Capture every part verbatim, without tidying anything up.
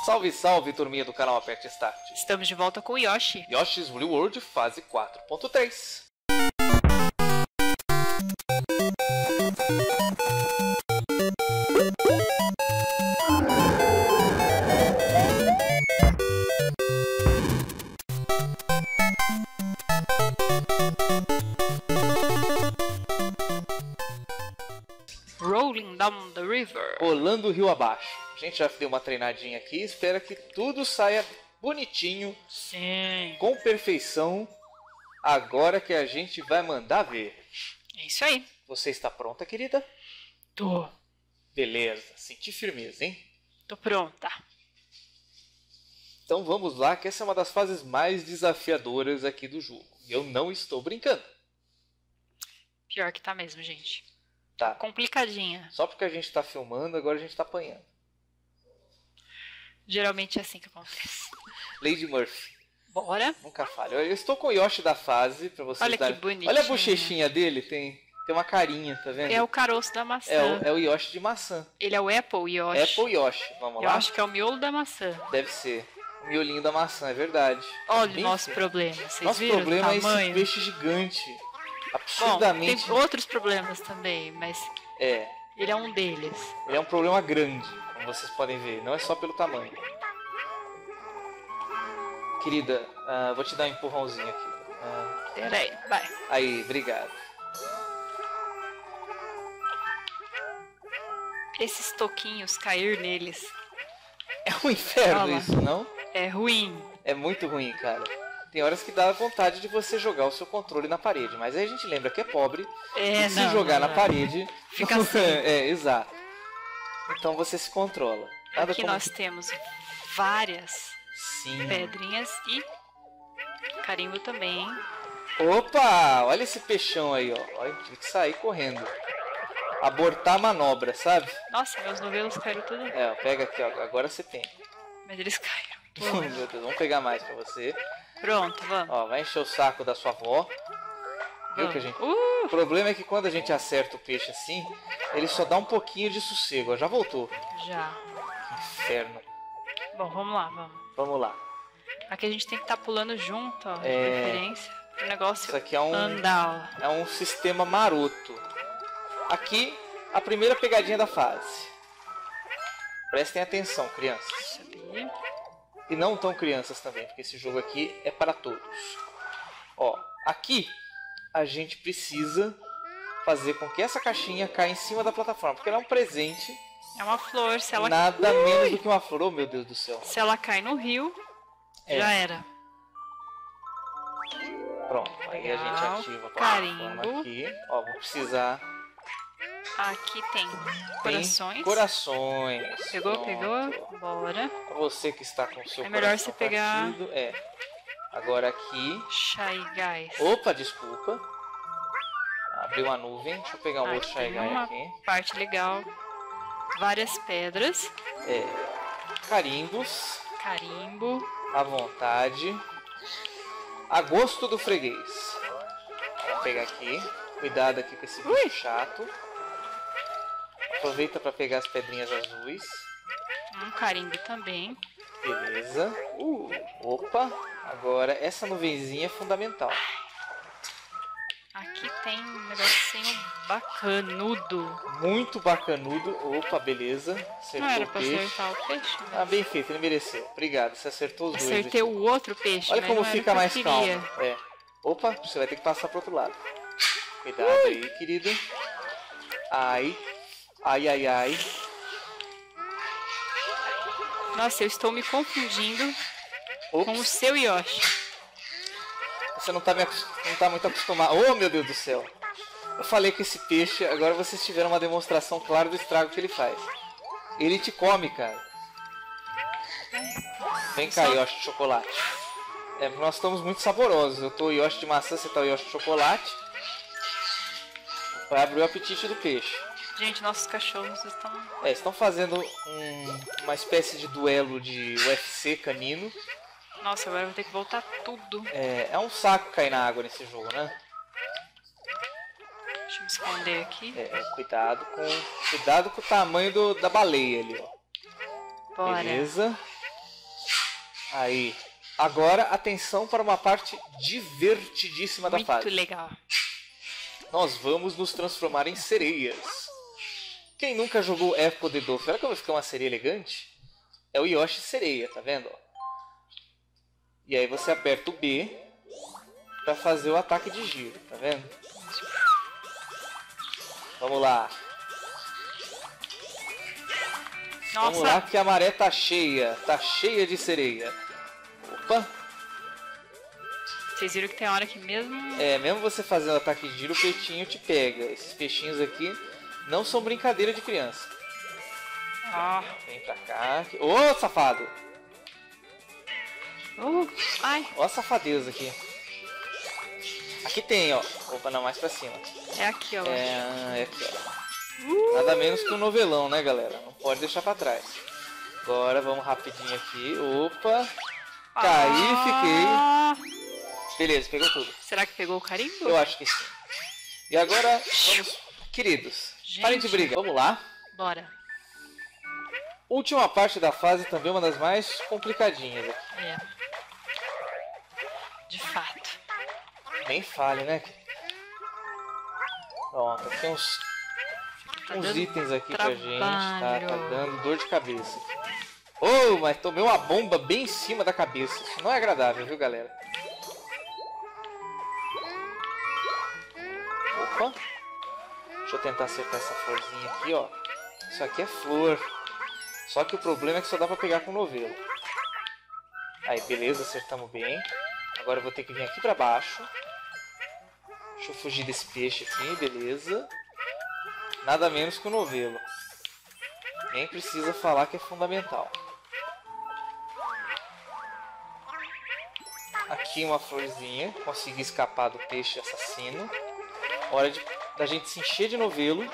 Salve, salve, turminha do canal Aperte Start. Estamos de volta com o Yoshi. Yoshi's Woolly World, fase quatro ponto três. Rolling down the river. Rolando o rio abaixo. A gente já deu uma treinadinha aqui. Espera que tudo saia bonitinho. Sim. Com perfeição. Agora que a gente vai mandar ver. É isso aí. Você está pronta, querida? Tô. Beleza. Senti firmeza, hein? Tô pronta. Então vamos lá, que essa é uma das fases mais desafiadoras aqui do jogo. E eu não estou brincando. Pior que tá mesmo, gente. Tá. Complicadinha. Só porque a gente está filmando, agora a gente está apanhando. Geralmente é assim que acontece. Lady Murphy. Bora. Nunca falha. Eu estou com o Yoshi da fase, pra vocês Olha darem... que bonitinho. Olha a bochechinha dele, tem, tem uma carinha, tá vendo? É o caroço da maçã. É o, é o Yoshi de maçã. Ele é o Apple Yoshi. Apple Yoshi, vamos Eu lá? acho que é o miolo da maçã. Deve ser. O miolinho da maçã, é verdade. Olha Bem o nosso feio. problema. Vocês Nosso viram problema o é esse tamanho? peixe gigante. Bom, Absurdamente. tem outros problemas também, mas É. ele é um deles. Ele é um problema grande, como vocês podem ver. Não é só pelo tamanho. Querida, ah, vou te dar um empurrãozinho aqui. Ah, Pera aí, vai. aí, obrigado. Esses toquinhos, cair neles, É um inferno Olha lá. isso, não? é ruim. É muito ruim, cara. Tem horas que dá vontade de você jogar o seu controle na parede, mas aí a gente lembra que é pobre. É, e se não, jogar não, na não. parede, Fica não- assim. É, exato. Então você se controla. Nada Aqui como... nós temos várias Sim. pedrinhas e carimbo também, hein? Opa! Olha esse peixão aí, ó. Olha, tive que sair correndo. Abortar a manobra, sabe? Nossa, meus novelos caíram tudo, É, ó, pega aqui, ó. Agora você tem. mas eles caíram. Meu Deus, vamos pegar mais pra você. Pronto, vamos. Ó, vai encher o saco da sua avó. Viu que a gente... Uh, O problema é que quando a gente acerta o peixe assim, ele só dá um pouquinho de sossego. Ó, já voltou. já. Inferno. Bom, vamos lá, vamos. Vamos lá. Aqui a gente tem que estar pulando junto, ó, de É. preferência. O negócio Isso aqui é um, andar, ó. é um sistema maroto. Aqui, a primeira pegadinha da fase. Prestem atenção, crianças. Sabia? E não tão crianças também, porque esse jogo aqui é para todos. Ó, aqui a gente precisa fazer com que essa caixinha caia em cima da plataforma, porque ela é um presente, É uma flor, se ela, nada menos do que uma flor, oh, meu Deus do céu. se ela cai no rio, É. já era. Pronto, aí a gente Legal. ativa a plataforma Carimbo. aqui. Ó, vou precisar... Aqui tem Tem corações. corações. Pegou, Pronto. pegou? Bora. Pra você que está com o seu É melhor coração você pegar- partido, é. Agora aqui... Shy Guys. Opa, desculpa. Abriu uma nuvem. Deixa eu pegar um Aqui outro Shy tem Guy uma aqui. parte legal. Várias pedras. É. Carimbos. Carimbo. À vontade. A gosto do freguês. Vou pegar aqui. Cuidado aqui com esse bicho Ui. chato. Aproveita para pegar as pedrinhas azuis. Um carimbo também. Beleza. Uh, Opa. Agora essa nuvenzinha é fundamental. aqui tem um negocinho bacanudo. Muito bacanudo. Opa, beleza. Acertou Não era o pra peixe. acertar o peixe, né? Ah, bem feito, ele mereceu. Obrigado, você acertou os dois. Acertei aqui. o outro peixe, Olha mas como não era fica o que mais eu calmo. queria. É. Opa, você vai ter que passar pro outro lado. Cuidado aí, querida. Ai. Ai, ai, ai. Nossa, eu estou me confundindo com o Ops, seu Yoshi. você não tá, me acos- não tá muito acostumado. Oh, meu Deus do céu. Eu falei que esse peixe, agora vocês tiveram uma demonstração clara do estrago que ele faz. Ele te come, cara. Vem cá, Yoshi de chocolate. É, nós estamos muito saborosos. Eu tô o Yoshi de maçã, você tá o Yoshi de chocolate. Vai abrir o apetite do peixe. Gente, nossos cachorros estão... É, estão fazendo um- uma espécie de duelo de U F C canino. Nossa, agora eu vou ter que voltar tudo. É, é um saco cair na água nesse jogo, né? Deixa eu me esconder aqui. É, é, cuidado com cuidado com o tamanho do, da baleia ali, ó. Bora. Beleza. Aí. Agora, atenção para uma parte divertidíssima da fase. Muito legal. Nós vamos nos transformar em sereias. Quem nunca jogou Echo the Dolphin? Será que eu vou ficar uma sereia elegante? É o Yoshi sereia, tá vendo? E aí você aperta o B para fazer o ataque de giro, tá vendo? Vamos lá. Nossa. Vamos lá que a maré tá cheia. Tá cheia de sereia. Opa. Vocês viram que tem hora que mesmo... É, mesmo você fazendo ataque de giro, o peixinho te pega. Esses peixinhos aqui não são brincadeira de criança. Ah. Vem pra cá. Ô, oh, safado! Uh, ai. Ó a safadeza aqui. Aqui tem, ó. Opa, não, mais pra cima. É aqui, ó. É, é aqui, ó. Uh. Nada menos que um novelão, né, galera? Não pode deixar pra trás. Agora vamos rapidinho aqui. Opa! Caí, ah. fiquei. Beleza, pegou tudo. Será que pegou o carimbo? Eu acho que sim. E agora, vamos... Queridos, Gente. parem de briga. Vamos lá. Bora. Última parte da fase também uma das mais complicadinhas aqui. É. De fato. Nem fale, né? Pronto, tem uns, Tá uns dando itens aqui pra gente. Tá, trabalho. tá dando dor de cabeça. Oh, mas tomei uma bomba bem em cima da cabeça. Isso não é agradável, viu, galera? Opa. Deixa eu tentar acertar essa florzinha aqui, ó. Isso aqui é flor. Só que o problema é que só dá pra pegar com novelo. Aí, beleza, acertamos bem. Agora eu vou ter que vir aqui pra baixo. Deixa eu fugir desse peixe aqui, beleza. Nada menos que o novelo. Nem precisa falar que é fundamental. Aqui uma florzinha. Consegui escapar do peixe assassino. Hora de, da gente se encher de novelo.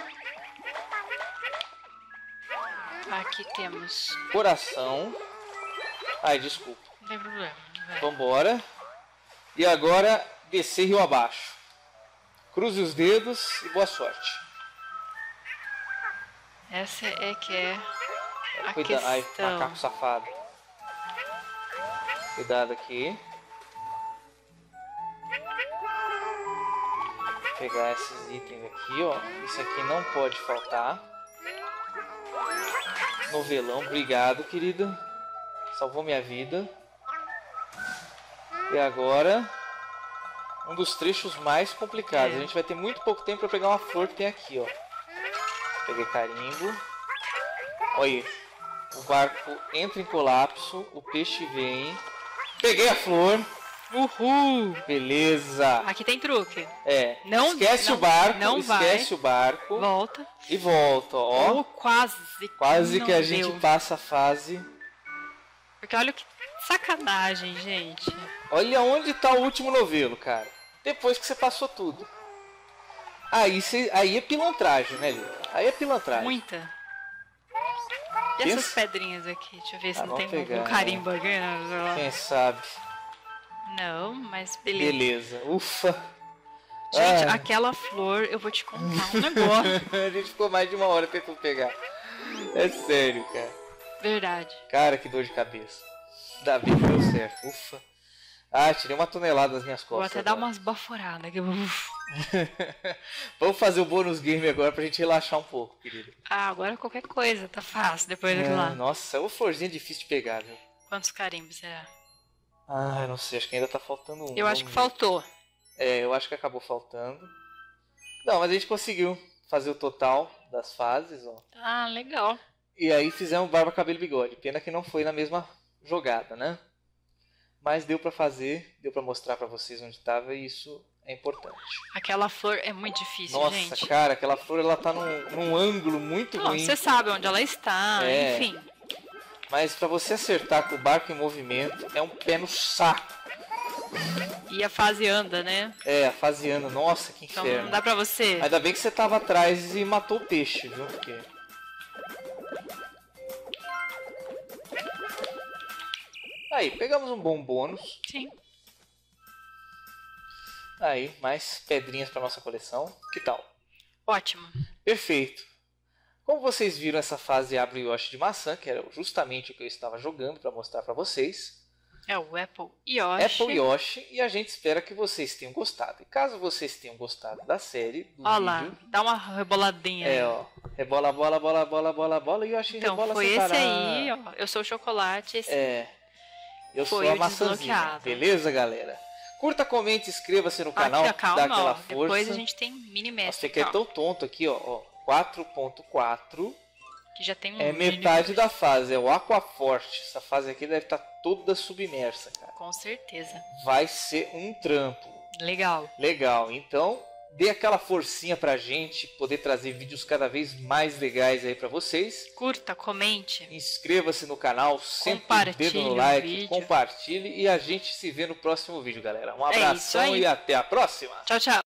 Aqui temos... Coração. Ai, desculpa. Não tem problema. Vai. Vambora. E agora descer rio abaixo. Cruze os dedos e boa sorte. Essa é que é a Cuidado. Ai, questão. macaco safado. Cuidado aqui. Vou pegar esses itens aqui, ó. Isso aqui não pode faltar. Novelão, obrigado, querida. Salvou minha vida. E agora, um dos trechos mais complicados. É. A gente vai ter muito pouco tempo para pegar uma flor que tem aqui, ó. Peguei carimbo. Olha aí. O barco entra em colapso. O peixe vem. Peguei a flor. Uhul! Beleza. Aqui tem truque. É. Não- esquece não- o barco. não esquece vai. o barco. Volta. E volta, ó. Oh, quase. Quase não que a deu. gente passa a fase. Porque olha que sacanagem, gente. Olha onde tá o último novelo, cara. Depois que você passou tudo. Aí, cê, aí é pilantragem, né, Lili? Aí é pilantragem. Muita. E Pensa- essas pedrinhas aqui? Deixa eu ver se Ah, não tem vamos pegar, um carimbo aqui. Né? Quem sabe? Não, mas beleza. Beleza. Ufa. Gente, Ah. aquela flor, eu vou te contar um negócio. A gente ficou mais de uma hora tentando pegar. É sério, cara. Verdade. Cara, que dor de cabeça. Ainda bem que deu certo. Ufa. Ah, tirei uma tonelada das minhas costas. Vou até dar agora. umas baforadas aqui. Vamos fazer o bônus game agora pra gente relaxar um pouco, querido. Ah, agora qualquer coisa tá fácil depois daquilo Ah, lá. nossa, o florzinha é difícil de pegar, viu? Quantos carimbos será? Ah, não sei, acho que ainda tá faltando um. Eu acho que vamos ver. faltou. É, eu acho que acabou faltando. Não, mas a gente conseguiu fazer o total das fases, ó. Ah, legal. E aí fizemos barba, cabelo e bigode. Pena que não foi na mesma jogada, né? Mas deu pra fazer, deu pra mostrar pra vocês onde tava e isso é importante. Aquela flor é muito difícil, Nossa, gente. cara, aquela flor ela tá num, num ângulo muito Não, ruim. você sabe onde ela está, É. enfim. Mas pra você acertar com o barco em movimento é um pé no saco. E a fase anda, né? É, a faseando. Nossa, que Então inferno. não dá pra você. Ainda bem que você tava atrás e matou o peixe, viu? Porque... Aí, pegamos um bom bônus. Sim. Aí, mais pedrinhas para nossa coleção. Que tal? Ótimo. Perfeito. Como vocês viram, essa fase abre o Yoshi de maçã, que era justamente o que eu estava jogando para mostrar para vocês. É o Apple Yoshi. Apple Yoshi, e a gente espera que vocês tenham gostado. E caso vocês tenham gostado da série, do Olha lá, vídeo... dá uma reboladinha É, aí. ó. Rebola, bola, bola, bola, bola, bola, e Yoshi Então, rebola foi sem esse parar. aí, ó. Eu sou o chocolate, esse É. Eu foi sou a o maçãzinha. desbloqueado. Beleza, galera? Curta, comente, inscreva-se no canal, Aqui, ó, calma, dá aquela ó. força. Depois a gente tem mini Nossa, mestre, aqui é ó, tão tonto aqui, ó. ó. quatro ponto quatro que já tem um é mini metade mestre. da fase, é o Aquaforte. Essa fase aqui deve estar toda submersa, cara. Com certeza. Vai ser um trampo. Legal. Legal, então dê aquela forcinha pra gente poder trazer vídeos cada vez mais legais aí pra vocês. Curta, comente. Inscreva-se no canal, sempre Compartilhe dedo no o like, vídeo. compartilhe e a gente se vê no próximo vídeo, galera. Um É isso abração aí. e até a próxima! Tchau, tchau.